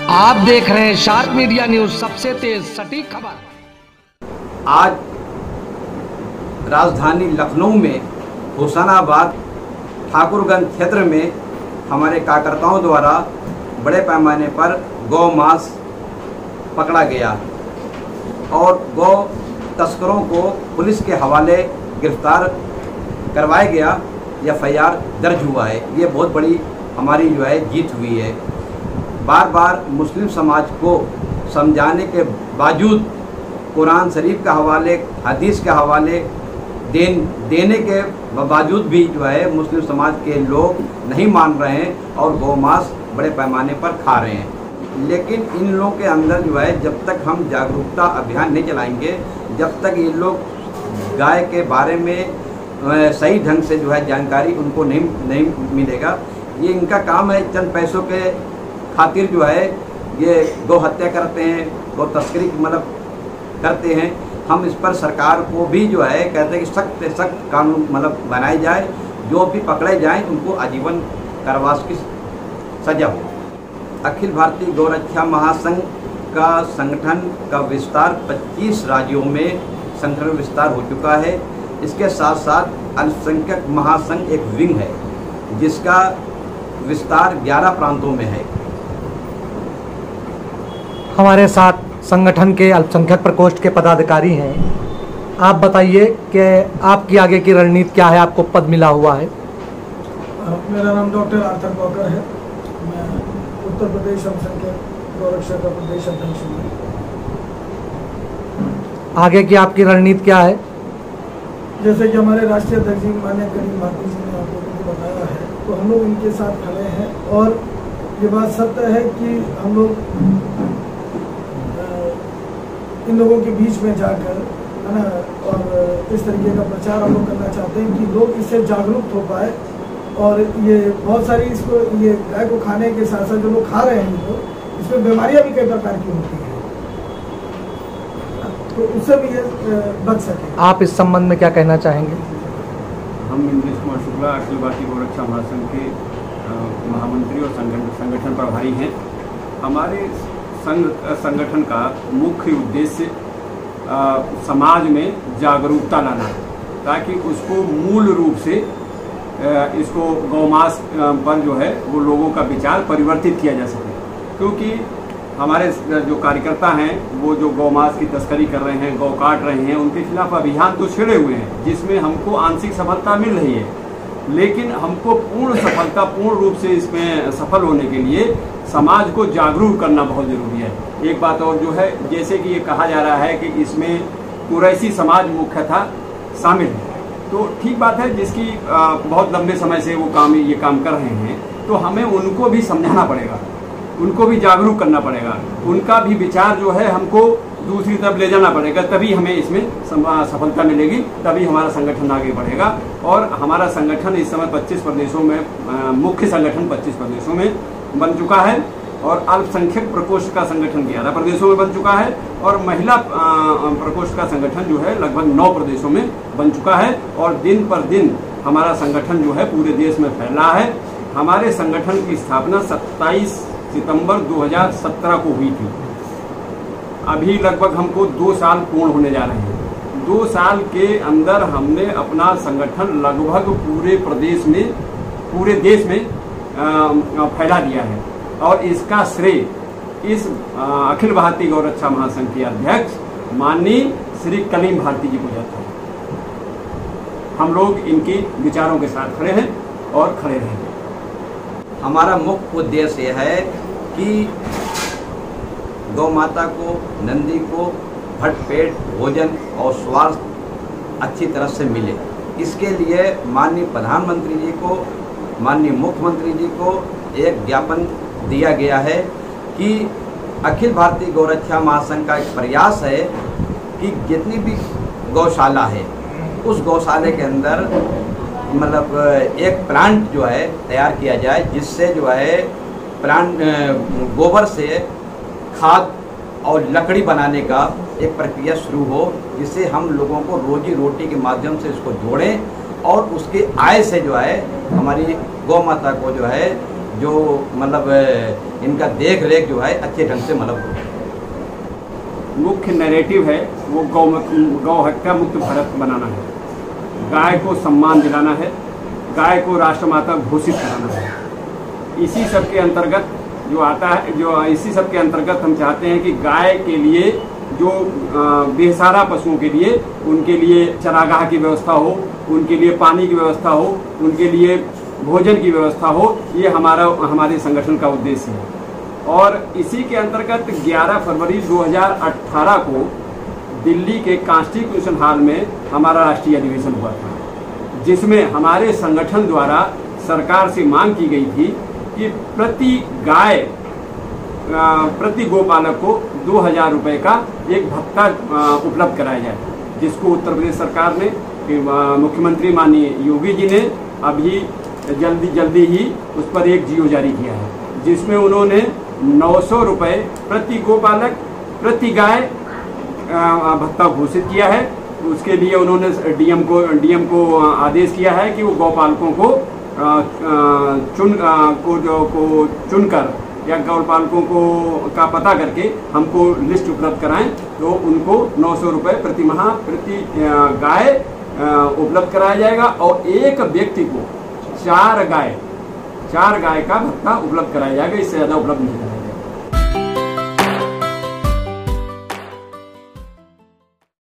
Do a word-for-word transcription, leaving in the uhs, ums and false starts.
आप देख रहे हैं शार्प मीडिया न्यूज, सबसे तेज सटीक खबर। आज राजधानी लखनऊ में हुसैनाबाद ठाकुरगंज क्षेत्र में हमारे कार्यकर्ताओं द्वारा बड़े पैमाने पर गौ मांस पकड़ा गया और गौ तस्करों को पुलिस के हवाले गिरफ्तार करवाया गया। एफ आई आर दर्ज हुआ है। ये बहुत बड़ी हमारी जो है जीत हुई है। बार बार मुस्लिम समाज को समझाने के बावजूद कुरान शरीफ के हवाले, हदीस के हवाले देन देने के बावजूद भी जो है मुस्लिम समाज के लोग नहीं मान रहे हैं और गौ मांस बड़े पैमाने पर खा रहे हैं। लेकिन इन लोगों के अंदर जो है जब तक हम जागरूकता अभियान नहीं चलाएंगे, जब तक ये लोग गाय के बारे में सही ढंग से जो है जानकारी उनको नहीं नहीं मिलेगा, ये इनका काम है चंद पैसों के खातिर जो है ये गौ हत्या करते हैं, गौ तस्करी मतलब करते हैं। हम इस पर सरकार को भी जो है कहते हैं कि सख्त से सख्त कानून मतलब बनाए जाए, जो भी पकड़े जाएं उनको आजीवन कारावास की सजा हो। अखिल भारतीय गौरक्षा महासंघ का संगठन का विस्तार पच्चीस राज्यों में संगठन विस्तार हो चुका है। इसके साथ साथ अल्पसंख्यक महासंघ एक विंग है जिसका विस्तार ग्यारह प्रांतों में है। हमारे साथ संगठन के अल्पसंख्यक प्रकोष्ठ के पदाधिकारी हैं। आप बताइए कि आपकी आगे की रणनीति क्या है, आपको पद मिला हुआ है? मेरा नाम डॉक्टर आर्थर बॉकर है। मैं उत्तर प्रदेश अल्पसंख्यक गौरक्षा का प्रदेश अध्यक्ष हूँ। आगे की आपकी रणनीति क्या है? जैसे कि हमारे राष्ट्रीय अध्यक्ष जी माननीय करीम भारती जी ने आप लोगों को बताया है, तो हम लोग इनके साथ खड़े हैं और ये बात सत्य है कि हम लोग इन लोगों के बीच में जाकर है ना और इस तरीके का प्रचार हम लोग करना चाहते हैं कि लोग इससे जागरूक हो पाए। और ये बहुत सारी इसको ये गाय को खाने के साथ साथ जो लोग खा रहे हैं इनको, इसमें बीमारियां भी कई प्रकार की होती हैं, तो उससे भी ये बच सके। आप इस संबंध में क्या कहना चाहेंगे? हम इंद्रेश कुमार शुक्ला अखिल भारतीय गौरक्षा महासंघ के महामंत्री और संगठन प्रभारी हैं। हमारे संघ संगठन का मुख्य उद्देश्य समाज में जागरूकता लाना है, ताकि उसको मूल रूप से आ, इसको गौमांस पर जो है वो लोगों का विचार परिवर्तित किया जा सके। क्योंकि हमारे जो कार्यकर्ता हैं वो जो गौमांस की तस्करी कर रहे हैं, गौ काट रहे हैं, उनके खिलाफ अभियान तो छेड़े हुए हैं जिसमें हमको आंशिक सफलता मिल रही है। लेकिन हमको पूर्ण सफलता पूर्ण रूप से इसमें सफल होने के लिए समाज को जागरूक करना बहुत ज़रूरी है। एक बात और जो है, जैसे कि ये कहा जा रहा है कि इसमें कुरैशी समाज मुख्यतः शामिल है, तो ठीक बात है, जिसकी बहुत लंबे समय से वो काम ये काम कर रहे हैं, तो हमें उनको भी समझाना पड़ेगा, उनको भी जागरूक करना पड़ेगा, उनका भी विचार जो है हमको दूसरी तरफ ले जाना पड़ेगा, तभी हमें इसमें सफलता मिलेगी, तभी हमारा संगठन आगे बढ़ेगा। और हमारा संगठन इस समय पच्चीस प्रदेशों में, मुख्य संगठन पच्चीस प्रदेशों में बन चुका है और अल्पसंख्यक प्रकोष्ठ का संगठन ग्यारह प्रदेशों में बन चुका है और महिला प्रकोष्ठ का संगठन जो है लगभग नौ प्रदेशों में बन चुका है। और दिन पर दिन हमारा संगठन जो है पूरे देश में फैल रहा है। हमारे संगठन की स्थापना सत्ताईस सितंबर दो हज़ार सत्रह को हुई थी। अभी लगभग हमको दो साल पूर्ण होने जा रहे हैं। दो साल के अंदर हमने अपना संगठन लगभग पूरे प्रदेश में, पूरे देश में फैला दिया है और इसका श्रेय इस अखिल भारतीय गौरक्षा महासंघ के अध्यक्ष माननीय श्री कलीम भारती जी को जाता है। हम लोग इनकी विचारों के साथ खड़े हैं और खड़े रहेंगे। हमारा मुख्य उद्देश्य यह है कि गौ माता को, नंदी को भरपेट भोजन और स्वास्थ्य अच्छी तरह से मिले। इसके लिए माननीय प्रधानमंत्री जी को, माननीय मुख्यमंत्री जी को एक ज्ञापन दिया गया है कि अखिल भारतीय गौरक्षा महासंघ का एक प्रयास है कि जितनी भी गौशाला है उस गौशाले के अंदर मतलब एक प्लांट जो है तैयार किया जाए, जिससे जो है प्लांट गोबर से खाद और लकड़ी बनाने का एक प्रक्रिया शुरू हो, जिससे हम लोगों को रोजी रोटी के माध्यम से इसको जोड़ें और उसके आय से जो है हमारी गौ माता को जो है जो मतलब अ, इनका देख रेख जो है अच्छे ढंग से मतलब हो। मुख्य नैरेटिव है वो गौ गौ हत्या मुक्त भारत बनाना है, गाय को सम्मान दिलाना है, गाय को राष्ट्रमाता घोषित कराना है। इसी सब के अंतर्गत जो आता है, जो इसी सब के अंतर्गत हम चाहते हैं कि गाय के लिए जो बेसहारा पशुओं के लिए उनके लिए चरागाह की व्यवस्था हो, उनके लिए पानी की व्यवस्था हो, उनके लिए भोजन की व्यवस्था हो, ये हमारा हमारे संगठन का उद्देश्य है। और इसी के अंतर्गत ग्यारह फरवरी दो हज़ार अठारह को दिल्ली के कॉन्स्टिट्यूशन हॉल में हमारा राष्ट्रीय अधिवेशन हुआ था, जिसमें हमारे संगठन द्वारा सरकार से मांग की गई थी कि प्रति गाय प्रति गोपालक को दो हजार रुपये का एक भत्ता उपलब्ध कराया जाए, जिसको उत्तर प्रदेश सरकार ने, मुख्यमंत्री माननीय योगी जी ने अभी जल्दी जल्दी ही उस पर एक जियो जारी किया है, जिसमें उन्होंने नौ सौ रुपये प्रति गोपालक प्रति गाय भत्ता घोषित किया है। उसके लिए उन्होंने डीएम को डीएम को आदेश किया है कि वो गौपालकों को चुन को जो को चुनकर या गौपालकों को का पता करके हमको लिस्ट उपलब्ध कराएं, तो उनको नौ सौ रुपये प्रति माह प्रति गाय उपलब्ध कराया जाएगा और एक व्यक्ति को चार गाय चार गाय का भत्ता उपलब्ध कराया जाएगा, इससे ज़्यादा उपलब्ध नहीं है।